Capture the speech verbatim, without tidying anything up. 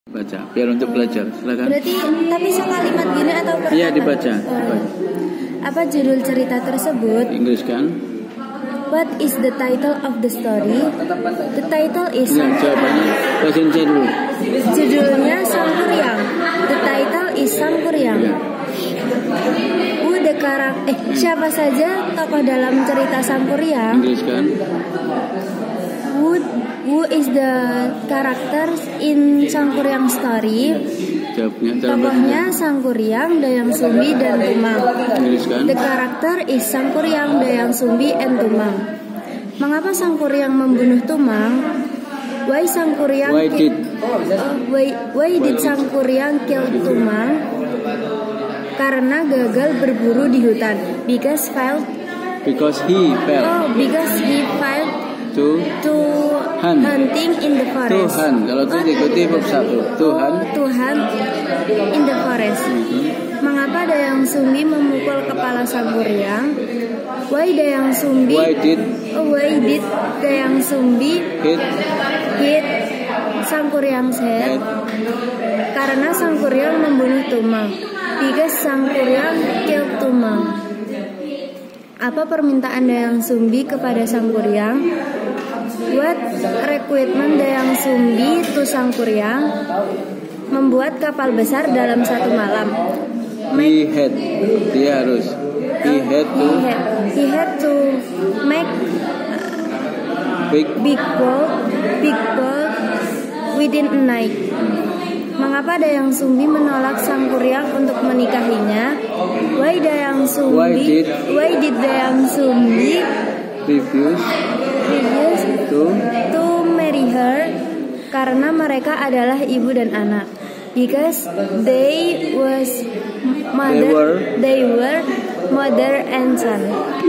Baca, biar untuk belajar. Silakan. Berarti tapi sekalimat gini atau per Iya, kata? dibaca. Oh. Apa judul cerita tersebut? Inggris kan? What is the title of the story? The title is Enggak, jawabannya bahasa Indonesia dulu. Judulnya Sangkuriang. The title is Sangkuriang. Ya. Who the karak eh siapa saja tokoh dalam cerita Sangkuriang? Inggris kan? Who who is the characters in Sangkuriang story? Jawabnya Tokohnya Sangkuriang, Dayang Sumbi, dan Tumang. Inggris kan? The character is Sangkuriang, Dayang Sumbi, and Tumang. Mengapa Sangkuriang membunuh Tumang? Why Sangkuriang Why ki- did uh, why, why did Sangkuriang kill Tumang? Karena gagal berburu di hutan. Because failed. Because he failed Oh, because he failed to to Hunt. hunting in the forest. Tuhan. Kalau itu diikuti bab satu. Tuhan. Oh, Tuhan in the forest. Mengapa Dayang Sumbi memukul kepala Sangkuriang? Why Dayang Sumbi? Why did Oh, why did Dayang Sumbi hit hit Sangkuriang's head? Karena Sangkuriang membunuh Tumang. Because Sangkuriang killed Tumang. Apa permintaan Dayang Sumbi kepada Sangkuriang? What requirement Dayang Sumbi to Sangkuriang? Membuat kapal besar dalam satu malam. he had dia harus he had to He had, he had to make big big boat, big boat within a night. Mengapa Dayang Sumbi menolak Sangkuriang untuk menikahinya? Why Dayang Sumbi? Why did- why did Dayang Sumbi refuse refuse to to marry her? Karena mereka adalah ibu dan anak. Because they was mother, They were- they were mother and son.